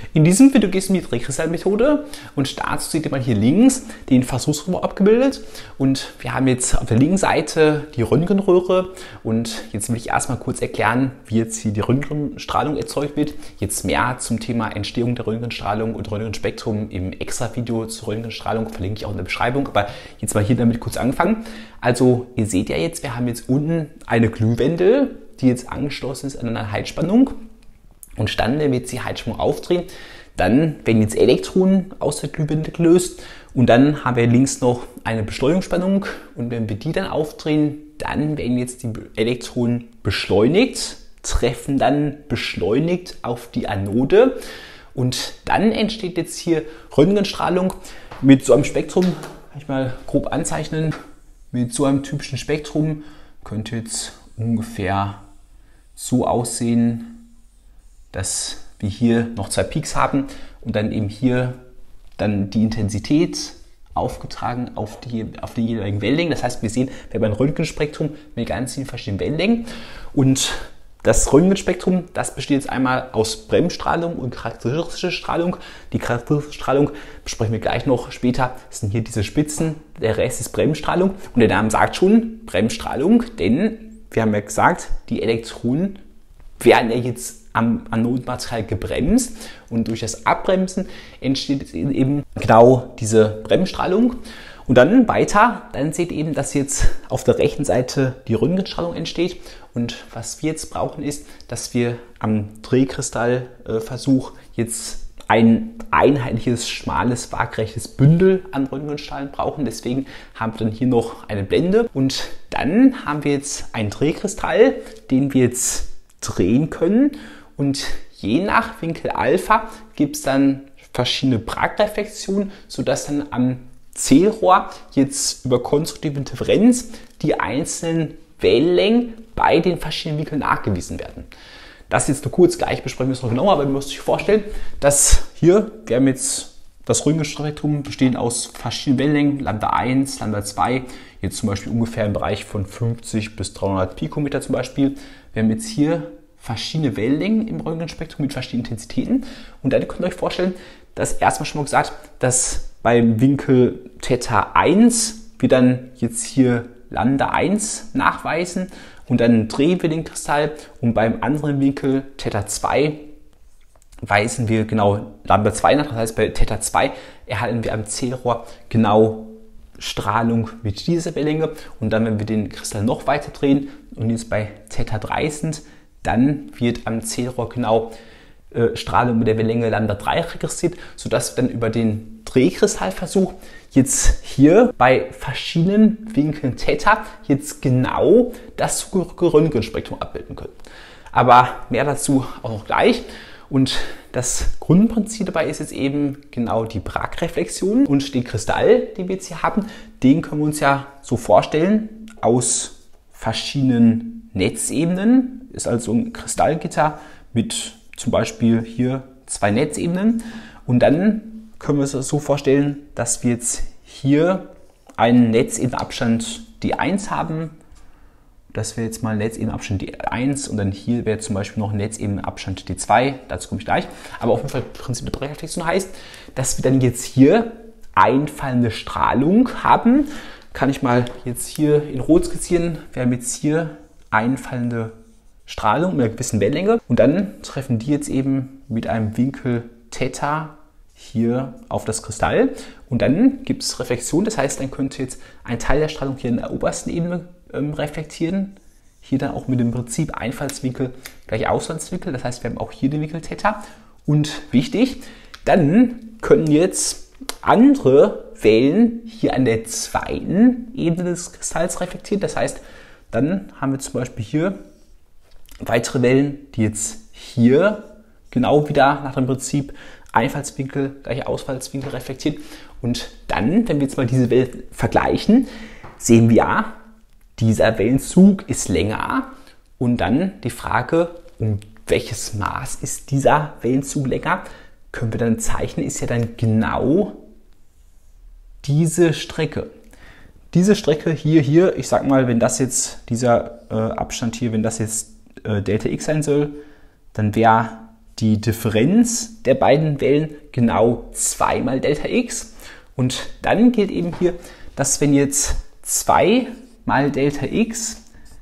In diesem Video geht es um die Drehkristallmethode und dazu seht ihr mal hier links den Versuchsrohr abgebildet und wir haben jetzt auf der linken Seite die Röntgenröhre und jetzt will ich erstmal kurz erklären, wie jetzt hier die Röntgenstrahlung erzeugt wird. Jetzt mehr zum Thema Entstehung der Röntgenstrahlung und Röntgenspektrum im Extra-Video zur Röntgenstrahlung verlinke ich auch in der Beschreibung, aber jetzt mal hier damit kurz angefangen. Also ihr seht ja jetzt, wir haben jetzt unten eine Glühwendel, die jetzt angeschlossen ist an eine Heizspannung. Und dann, wenn wir jetzt die Heizspannung aufdrehen, dann werden jetzt Elektronen aus der Glühbirne gelöst und dann haben wir links noch eine Beschleunigungsspannung und wenn wir die dann aufdrehen, dann werden jetzt die Elektronen beschleunigt, treffen dann beschleunigt auf die Anode und dann entsteht jetzt hier Röntgenstrahlung mit so einem Spektrum, kann ich mal grob anzeichnen, mit so einem typischen Spektrum könnte jetzt ungefähr so aussehen, dass wir hier noch zwei Peaks haben und dann eben hier dann die Intensität aufgetragen auf die jeweiligen Wellenlängen. Das heißt, wir sehen, wir haben ein Röntgenspektrum mit ganz vielen verschiedenen Wellenlängen und das Röntgenspektrum, das besteht jetzt einmal aus Bremsstrahlung und charakteristischer Strahlung. Die charakteristische Strahlung besprechen wir gleich noch später. Das sind hier diese Spitzen, der Rest ist Bremsstrahlung und der Name sagt schon Bremsstrahlung, denn wir haben ja gesagt, die Elektronen werden ja jetzt am Anodenmaterial gebremst und durch das Abbremsen entsteht eben genau diese Bremsstrahlung. Und dann weiter, dann seht ihr eben, dass jetzt auf der rechten Seite die Röntgenstrahlung entsteht. Und was wir jetzt brauchen ist, dass wir am Drehkristallversuch jetzt ein einheitliches, schmales, waagerechtes Bündel an Röntgenstrahlen brauchen. Deswegen haben wir dann hier noch eine Blende. Und dann haben wir jetzt einen Drehkristall, den wir jetzt drehen können. Und je nach Winkel Alpha gibt es dann verschiedene Bragreflexionen, sodass dann am Zählrohr jetzt über konstruktive Interferenz die einzelnen Wellenlängen bei den verschiedenen Winkeln nachgewiesen werden. Das jetzt nur kurz, gleich besprechen wir es noch genauer, aber ihr müsst euch vorstellen, dass hier, wir haben jetzt das Röntgenspektrum bestehend aus verschiedenen Wellenlängen, Lambda 1, Lambda 2, jetzt zum Beispiel ungefähr im Bereich von 50 bis 300 Pikometer zum Beispiel. Wir haben jetzt hier verschiedene Wellenlängen im Röntgenspektrum mit verschiedenen Intensitäten. Und dann könnt ihr euch vorstellen, dass erstmal schon mal gesagt, dass beim Winkel Theta 1 wir dann jetzt hier Lambda 1 nachweisen und dann drehen wir den Kristall und beim anderen Winkel Theta 2 weisen wir genau Lambda 2 nach. Das heißt, bei Theta 2 erhalten wir am Zählrohr genau Strahlung mit dieser Wellenlänge und dann, wenn wir den Kristall noch weiter drehen und jetzt bei Theta 3 sind, dann wird am Zählrohr genau Strahlung mit der Wellenlänge Lambda 3 registriert, sodass wir dann über den Drehkristallversuch jetzt hier bei verschiedenen Winkeln Theta jetzt genau das Röntgenspektrum abbilden können. Aber mehr dazu auch noch gleich. Und das Grundprinzip dabei ist jetzt eben genau die Bragreflexion und den Kristall, den wir jetzt hier haben, den können wir uns ja so vorstellen aus verschiedenen Netzebenen. Ist also ein Kristallgitter mit zum Beispiel hier zwei Netzebenen und dann können wir es so vorstellen, dass wir jetzt hier einen Netzebenabstand D1 haben. Das wäre jetzt mal Netzebenabstand D1 und dann hier wäre zum Beispiel noch Netzebenabstand D2. Dazu komme ich gleich. Aber auf jeden Fall Prinzip der Bragreflexion heißt, dass wir dann jetzt hier einfallende Strahlung haben. Kann ich mal jetzt hier in Rot skizzieren. Wir haben jetzt hier einfallende Strahlung mit einer gewissen Wellenlänge und dann treffen die jetzt eben mit einem Winkel Theta hier auf das Kristall und dann gibt es Reflexion, das heißt, dann könnte jetzt ein Teil der Strahlung hier in der obersten Ebene reflektieren, hier dann auch mit dem Prinzip Einfallswinkel gleich Ausfallswinkel, das heißt, wir haben auch hier den Winkel Theta und wichtig, dann können jetzt andere Wellen hier an der zweiten Ebene des Kristalls reflektieren, das heißt, dann haben wir zum Beispiel hier weitere Wellen, die jetzt hier genau wieder nach dem Prinzip Einfallswinkel gleich Ausfallswinkel reflektiert. Und dann, wenn wir jetzt mal diese Wellen vergleichen, sehen wir ja, dieser Wellenzug ist länger. Und dann die Frage, um welches Maß ist dieser Wellenzug länger, können wir dann zeichnen, ist ja dann genau diese Strecke. Diese Strecke hier, ich sag mal, wenn das jetzt, dieser Abstand hier, wenn das jetzt Delta x sein soll, dann wäre die Differenz der beiden Wellen genau 2 mal Delta x. Und dann gilt eben hier, dass wenn jetzt 2 mal Delta x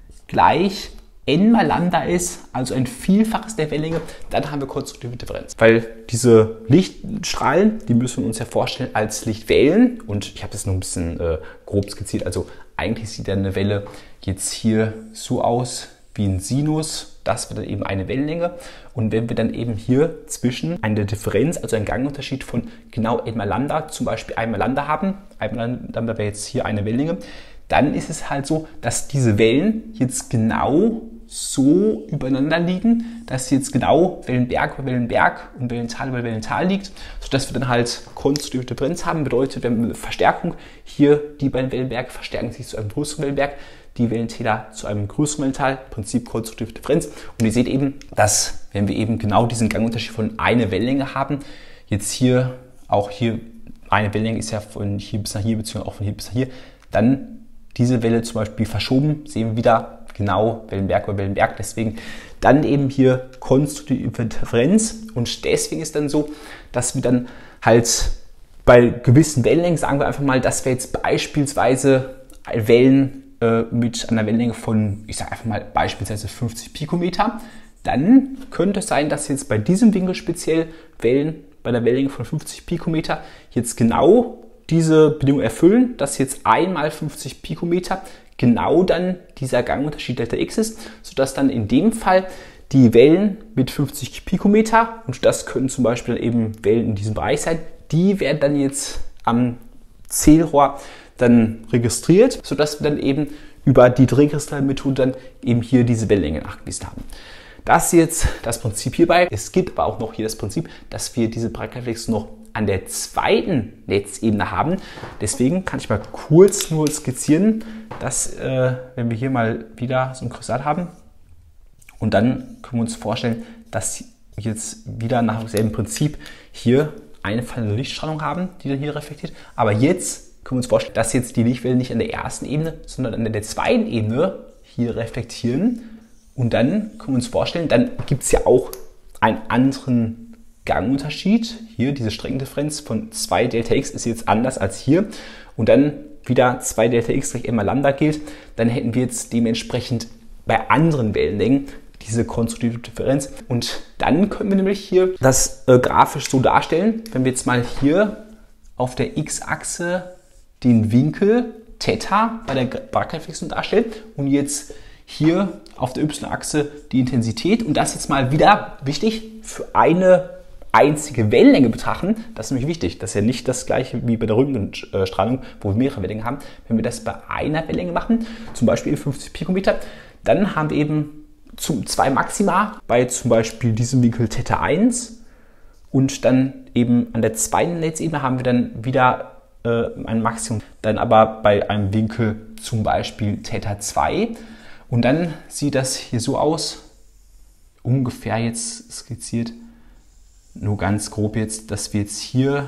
gleich n mal Lambda ist, also ein Vielfaches der Wellenlänge, dann haben wir konstruktive Differenz. Weil diese Lichtstrahlen, die müssen wir uns ja vorstellen als Lichtwellen. Und ich habe das nur ein bisschen grob skizziert. Also eigentlich sieht dann eine Welle jetzt hier so aus wie ein Sinus. Das wird dann eben eine Wellenlänge. Und wenn wir dann eben hier zwischen eine Differenz, also einen Gangunterschied von genau n mal Lambda, zum Beispiel 1 mal Lambda haben, 1 mal Lambda wäre jetzt hier eine Wellenlänge, dann ist es halt so, dass diese Wellen jetzt genau so übereinander liegen, dass jetzt genau Wellenberg über Wellenberg und Wellental über Wellental liegt, sodass wir dann halt konstruktive Differenz haben. Bedeutet, wir haben eine Verstärkung. Hier die beiden Wellenberge verstärken sich zu einem größeren Wellenberg, die Wellentäler zu einem größeren Wellental, Prinzip konstruktive Differenz. Und ihr seht eben, dass wenn wir eben genau diesen Gangunterschied von einer Wellenlänge haben, jetzt hier, auch hier, eine Wellenlänge ist ja von hier bis nach hier, beziehungsweise auch von hier bis nach hier, dann diese Welle zum Beispiel verschoben, sehen wir wieder genau Wellenberg über Wellenberg, deswegen dann eben hier konstruktive Differenz. Und deswegen ist dann so, dass wir dann halt bei gewissen Wellenlängen, sagen wir einfach mal, dass wir jetzt beispielsweise Wellen mit einer Wellenlänge von, ich sage einfach mal beispielsweise 50 Pikometer, dann könnte es sein, dass jetzt bei diesem Winkel speziell Wellen bei einer Wellenlänge von 50 Pikometer jetzt genau diese Bedingung erfüllen, dass jetzt einmal 50 Pikometer genau dann dieser Gangunterschied Delta x ist, sodass dann in dem Fall die Wellen mit 50 Pikometer, und das können zum Beispiel eben Wellen in diesem Bereich sein, die werden dann jetzt am Zählrohr dann registriert, sodass wir dann eben über die Drehkristallmethode dann eben hier diese Wellenlänge nachgewiesen haben. Das ist jetzt das Prinzip hierbei. Es gibt aber auch noch hier das Prinzip, dass wir diese Bragg-Reflex noch an der zweiten Netzebene haben. Deswegen kann ich mal kurz nur skizzieren, dass wenn wir hier mal wieder so ein Kristall haben und dann können wir uns vorstellen, dass wir jetzt wieder nach demselben Prinzip hier eine fallende Lichtstrahlung haben, die dann hier reflektiert. Aber jetzt können wir uns vorstellen, dass jetzt die Lichtwellen nicht an der ersten Ebene, sondern an der zweiten Ebene hier reflektieren. Und dann können wir uns vorstellen, dann gibt es ja auch einen anderen Gangunterschied. Hier diese Streckendifferenz von 2 Delta x ist jetzt anders als hier. Und dann wieder 2 Delta x gleich m mal Lambda gilt. Dann hätten wir jetzt dementsprechend bei anderen Wellenlängen diese konstruktive Differenz. Und dann können wir nämlich hier das grafisch so darstellen, wenn wir jetzt mal hier auf der x-Achse den Winkel Theta bei der Bragg-Reflexion darstellen und jetzt hier auf der y-Achse die Intensität, und das jetzt mal wieder wichtig für eine einzige Wellenlänge betrachten. Das ist nämlich wichtig. Das ist ja nicht das gleiche wie bei der Röntgenstrahlung, wo wir mehrere Wellenlängen haben. Wenn wir das bei einer Wellenlänge machen, zum Beispiel 50 Pikometer, dann haben wir eben zwei Maxima bei zum Beispiel diesem Winkel Theta 1 und dann eben an der zweiten Netzebene haben wir dann wieder ein Maximum, dann aber bei einem Winkel zum Beispiel Theta 2. Und dann sieht das hier so aus, ungefähr jetzt skizziert, nur ganz grob jetzt, dass wir jetzt hier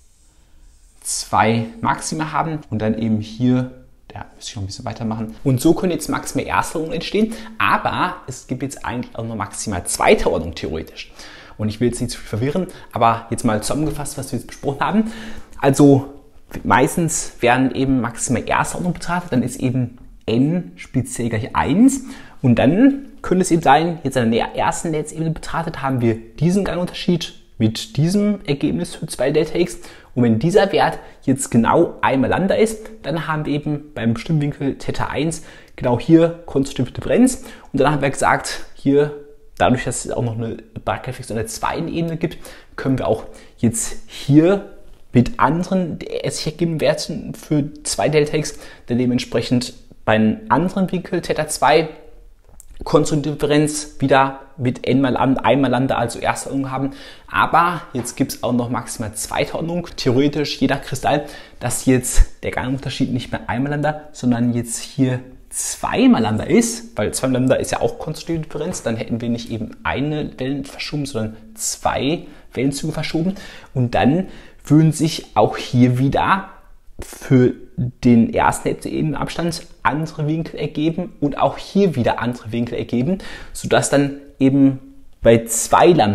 2 Maxima haben und dann eben hier, da müsste ich noch ein bisschen weitermachen. Und so können jetzt Maxima erster Ordnung entstehen, aber es gibt jetzt eigentlich auch noch Maxima zweiter Ordnung theoretisch. Und ich will jetzt nicht zu viel verwirren, aber jetzt mal zusammengefasst, was wir jetzt besprochen haben. Also meistens werden eben Maxima erster Ordnung betrachtet, dann ist eben n speziell gleich 1 und dann könnte es eben sein, jetzt an der ersten Netzebene betrachtet haben wir diesen Gangunterschied mit diesem Ergebnis für 2 Delta x, und wenn dieser Wert jetzt genau einmal Lambda ist, dann haben wir eben beim bestimmten Winkel Theta 1 genau hier konstruktive Differenz, und dann haben wir gesagt, hier dadurch, dass es auch noch eine Bragg-Reflexion an der zweiten Ebene gibt, können wir auch jetzt hier mit anderen sich ergebenden Werten für 2 Delta x dann dementsprechend bei einem anderen Winkel Theta 2 konstruktive Differenz wieder mit n mal einmal Lambda, also erster Ordnung haben. Aber jetzt gibt es auch noch maximal zweiter Ordnung. Theoretisch je nach Kristall, dass jetzt der Gangunterschied nicht mehr einmal Lambda, sondern jetzt hier 2 mal Lambda ist, weil 2 mal Lambda ist ja auch konstruktive Differenz. Dann hätten wir nicht eben eine Wellen verschoben, sondern 2 Wellenzüge verschoben. Und dann würden sich auch hier wieder für den ersten Ebenenabstand andere Winkel ergeben und auch hier wieder andere Winkel ergeben, sodass dann eben bei 2 Lambda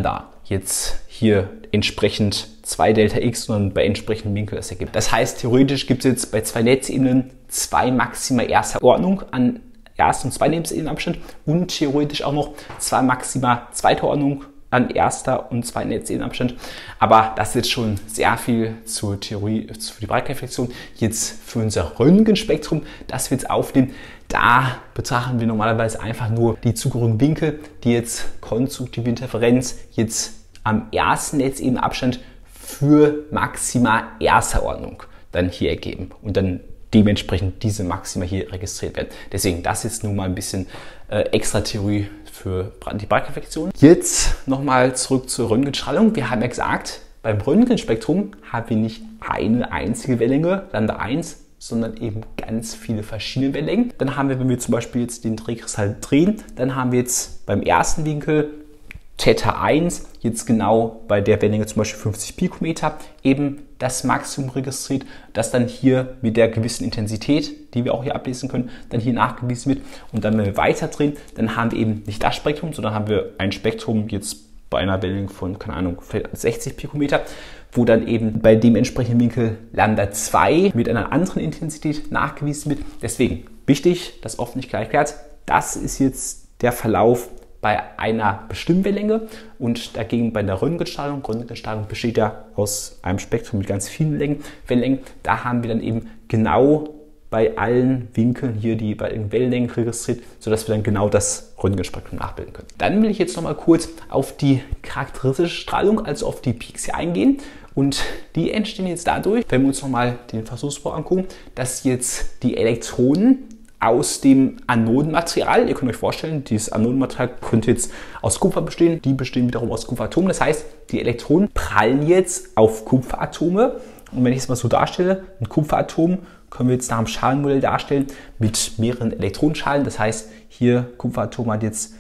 jetzt hier entsprechend 2 Delta X, sondern bei entsprechendem Winkel das ergibt. Das heißt, theoretisch gibt es jetzt bei 2 Netzebenen 2 Maxima erster Ordnung an ersten und zweiten Netzebenen und theoretisch auch noch 2 Maxima zweiter Ordnung an erster und zweiten Netzebenen. Aber das ist jetzt schon sehr viel zur Theorie, für die Breitkeitreflexion. Jetzt für unser Röntgenspektrum, das wir jetzt aufnehmen, da betrachten wir normalerweise einfach nur die zugehörigen Winkel, die jetzt konstruktive Interferenz jetzt am ersten Netzebenenabstand für Maxima erster Ordnung dann hier ergeben und dann dementsprechend diese Maxima hier registriert werden. Deswegen das jetzt nur mal ein bisschen extra Theorie für die Breitkeitreflexion. Jetzt nochmal zurück zur Röntgenstrahlung. Wir haben ja gesagt, beim Röntgenspektrum haben wir nicht eine einzige Wellenlänge, Lambda 1, sondern eben ganz viele verschiedene Wellenlängen. Dann haben wir, wenn wir zum Beispiel jetzt den Drehkristall drehen, dann haben wir jetzt beim ersten Winkel Theta 1 jetzt genau bei der Wellenlänge zum Beispiel 50 Pikometer eben das Maximum registriert, das dann hier mit der gewissen Intensität, die wir auch hier ablesen können, dann hier nachgewiesen wird. Und dann, wenn wir weiter drehen, dann haben wir eben nicht das Spektrum, sondern haben wir ein Spektrum jetzt bei einer Wellenlänge von, keine Ahnung, 60 Pikometer, wo dann eben bei dem entsprechenden Winkel Lambda 2 mit einer anderen Intensität nachgewiesen wird. Deswegen wichtig, das oft nicht gleich klärt, das ist jetzt der Verlauf bei einer bestimmten Wellenlänge und dagegen bei der Röntgenstrahlung. Röntgenstrahlung besteht ja aus einem Spektrum mit ganz vielen Wellenlängen. Da haben wir dann eben genau bei allen Winkeln hier die bei den Wellenlängen registriert, sodass wir dann genau das Röntgenspektrum nachbilden können. Dann will ich jetzt noch mal kurz auf die charakteristische Strahlung, also auf die Peaks hier eingehen. Und die entstehen jetzt dadurch, wenn wir uns noch mal den Versuchsbau angucken, dass jetzt die Elektronen aus dem Anodenmaterial, ihr könnt euch vorstellen, dieses Anodenmaterial könnte jetzt aus Kupfer bestehen, die bestehen wiederum aus Kupferatomen. Das heißt, die Elektronen prallen jetzt auf Kupferatome. Und wenn ich es mal so darstelle, ein Kupferatom können wir jetzt nach dem Schalenmodell darstellen mit mehreren Elektronenschalen. Das heißt, hier Kupferatom hat jetzt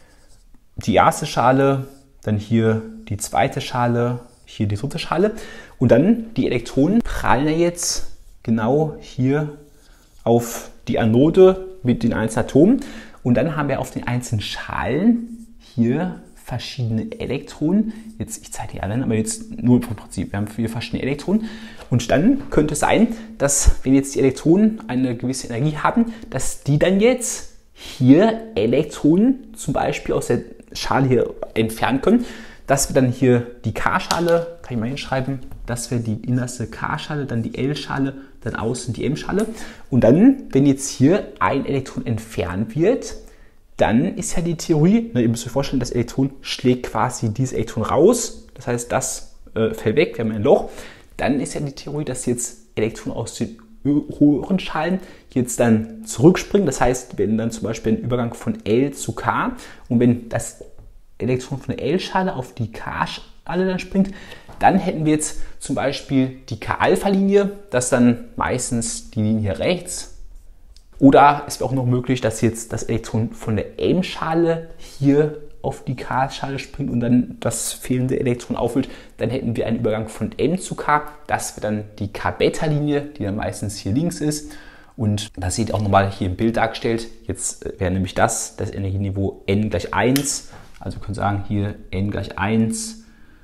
die erste Schale, dann hier die zweite Schale, hier die dritte Schale. Und dann die Elektronen prallen jetzt genau hier auf die Anode mit den einzelnen Atomen und dann haben wir auf den einzelnen Schalen hier verschiedene Elektronen. Jetzt, ich zeige die alle, aber jetzt nur im Prinzip. Wir haben viele verschiedene Elektronen und dann könnte es sein, dass wenn jetzt die Elektronen eine gewisse Energie haben, dass die dann jetzt hier Elektronen zum Beispiel aus der Schale hier entfernen können, dass wir dann hier die K-Schale, kann ich mal hinschreiben, das wäre die innerste K-Schale, dann die L-Schale, dann außen die M-Schale. Und dann, wenn jetzt hier ein Elektron entfernt wird, dann ist ja die Theorie, ihr müsst euch vorstellen, das Elektron schlägt quasi dieses Elektron raus, das heißt, das fällt weg, wir haben ein Loch. Dann ist ja die Theorie, dass jetzt Elektronen aus den höheren Schalen jetzt dann zurückspringen. Das heißt, wenn dann zum Beispiel ein Übergang von L zu K und wenn das Elektron von der L-Schale auf die K-Schale dann springt, dann hätten wir jetzt zum Beispiel die K-Alpha-Linie, das ist dann meistens die Linie rechts. Oder es wäre auch noch möglich, dass jetzt das Elektron von der M-Schale hier auf die K-Schale springt und dann das fehlende Elektron auffüllt. Dann hätten wir einen Übergang von M zu K. Das wäre dann die K-Beta-Linie, die dann meistens hier links ist. Und das seht ihr auch nochmal hier im Bild dargestellt. Jetzt wäre nämlich das Energieniveau n gleich 1. Also wir können sagen, hier n gleich 1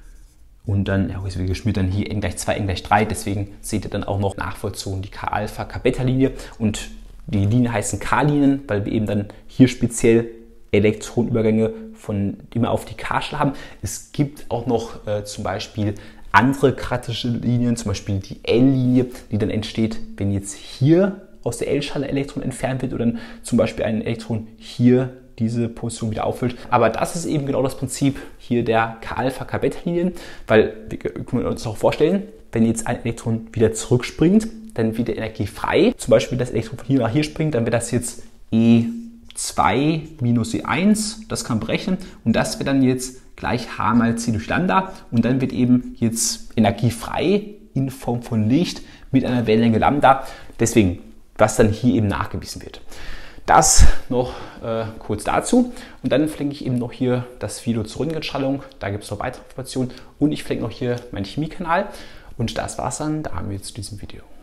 und dann, ja, wie geschmiert, dann hier n gleich 2, n gleich 3. Deswegen seht ihr dann auch noch nachvollzogen die K-Alpha, K-Beta-Linie. Und die Linien heißen K-Linien, weil wir eben dann hier speziell Elektronenübergänge von immer auf die K-Schale haben. Es gibt auch noch zum Beispiel andere charakteristische Linien, zum Beispiel die L-Linie, die dann entsteht, wenn jetzt hier aus der L-Schale Elektron entfernt wird oder dann zum Beispiel ein Elektron hier diese Position wieder auffüllt. Aber das ist eben genau das Prinzip hier der K-Alpha, K-Beta-Linien, weil wir können uns auch vorstellen, wenn jetzt ein Elektron wieder zurückspringt, dann wird die Energie frei. Zum Beispiel das Elektron von hier nach hier springt, dann wird das jetzt E2 minus E1, das kann man berechnen und das wird dann jetzt gleich H mal C durch Lambda und dann wird eben jetzt Energie frei in Form von Licht mit einer Wellenlänge Lambda. Deswegen, was dann hier eben nachgewiesen wird. Das noch kurz dazu und dann verlinke ich eben noch hier das Video zur Röntgenstrahlung, da gibt es noch weitere Informationen und ich verlinke noch hier meinen Chemiekanal und das war's dann damit zu diesem Video.